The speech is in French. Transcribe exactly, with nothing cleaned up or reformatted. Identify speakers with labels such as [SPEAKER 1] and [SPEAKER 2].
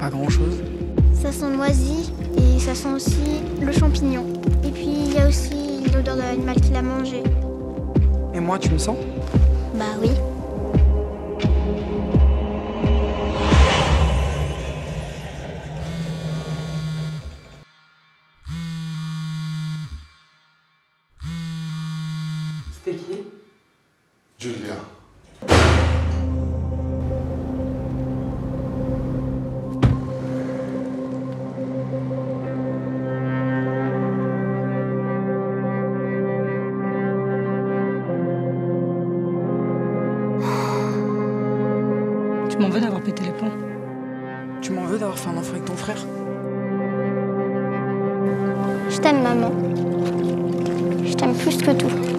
[SPEAKER 1] pas grand-chose.
[SPEAKER 2] Ça sent moisi et ça sent aussi le champignon. Et puis il y a aussi l'odeur de l'animal qui l'a mangé.
[SPEAKER 1] Et moi, tu me sens?
[SPEAKER 2] Bah oui.
[SPEAKER 1] C'était qui?
[SPEAKER 3] Julia.
[SPEAKER 4] Tu m'en veux d'avoir pété les plombs?
[SPEAKER 1] Tu m'en veux d'avoir fait un enfant avec ton frère?
[SPEAKER 2] Je t'aime, maman. Je t'aime plus que tout.